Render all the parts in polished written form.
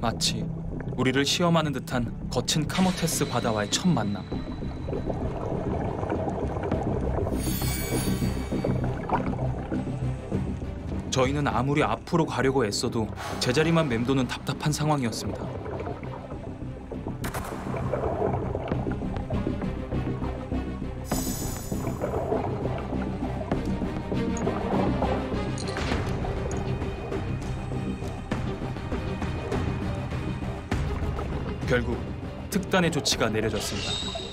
마치 우리를 시험하는 듯한 거친 카모테스 바다와의 첫 만남. 저희는 아무리 앞으로 가려고 애써도 제자리만 맴도는 답답한 상황이었습니다. 결국 특단의 조치가 내려졌습니다.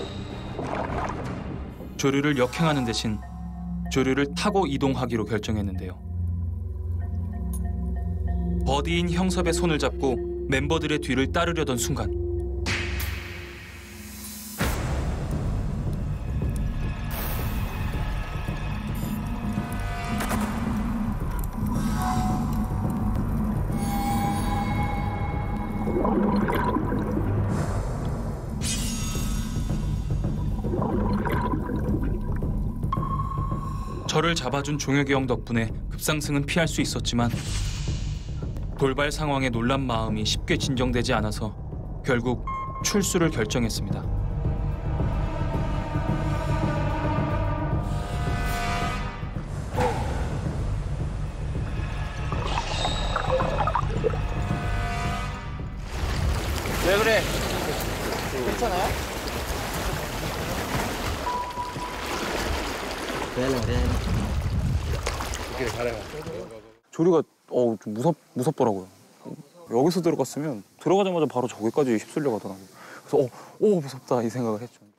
조류를 역행하는 대신 조류를 타고 이동하기로 결정했는데요. 버디인 형섭의 손을 잡고 멤버들의 뒤를 따르려던 순간 저를 잡아준 종혁이 형 덕분에 급상승은 피할 수 있었지만 돌발 상황에 놀란 마음이 쉽게 진정되지 않아서 결국 출수를 결정했습니다. 왜 그래? 괜찮아요? 오케이, 잘해요. 조류가 좀 무섭더라고요. 여기서 들어갔으면 들어가자마자 바로 저기까지 휩쓸려 가더라고요. 그래서 무섭다 이 생각을 했죠.